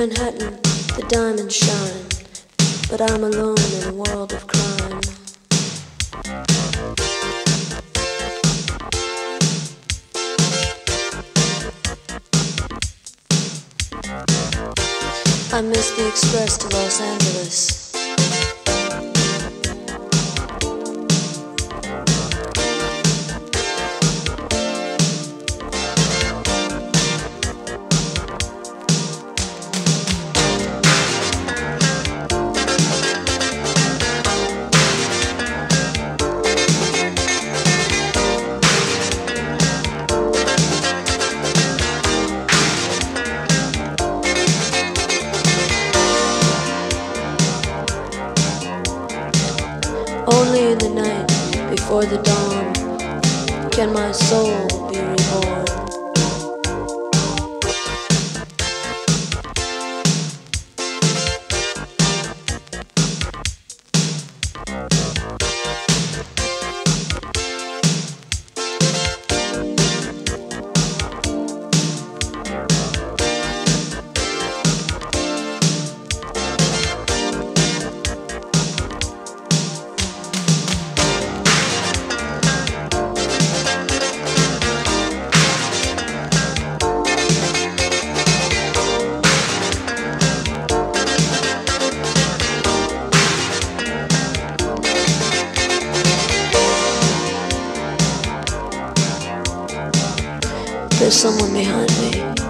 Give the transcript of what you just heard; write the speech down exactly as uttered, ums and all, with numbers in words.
Manhattan, the diamonds shine, but I'm alone in a world of crime. I missed the express to Los Angeles. Only in the night before the dawn can my soul be reborn. There's someone behind me.